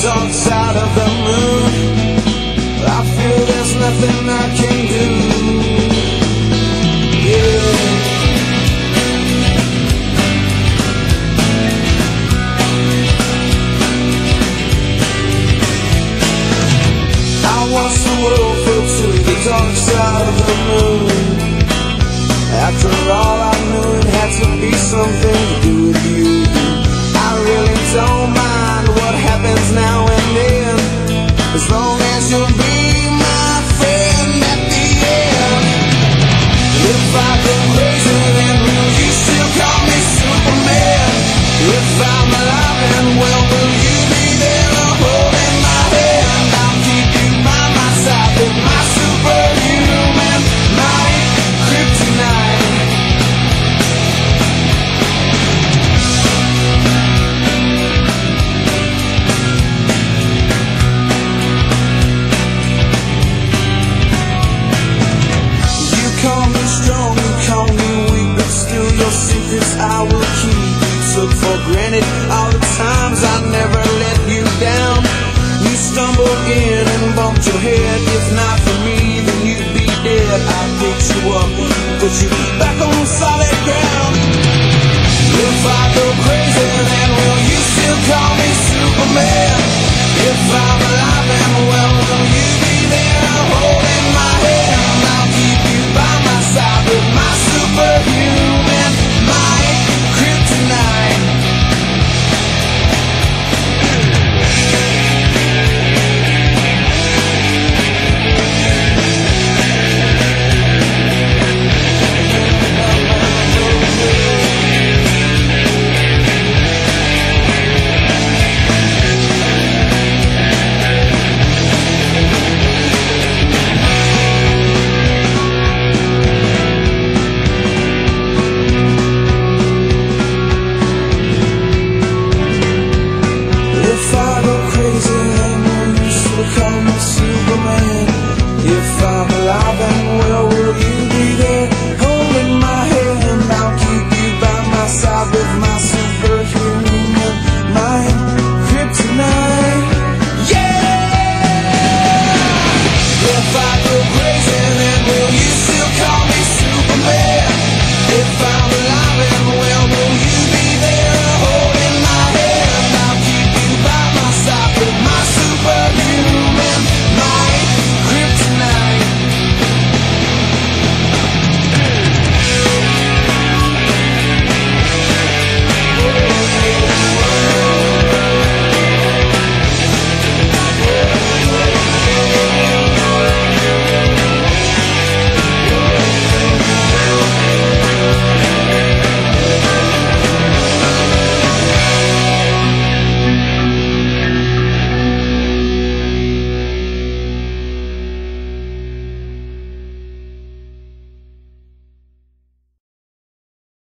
dark side of the moon. I feel there's nothing I can do. Yeah. I watch the world float to the dark side of the moon. After all, I knew it had to be something to do with you. I really don't mind what happens now and then, as long as you'll be my friend at the end. If I go crazy, then will you still call me Superman? If I'm alive and well, will you be there holding my hand? I'll keep you by my side with my superhuman might, kryptonite. Call me strong, you call me weak, but still your secrets I will keep. You took for granted all the times I never let you down. You stumbled in and bumped your head. If not for me, then you'd be dead. I picked you up, put you back on solid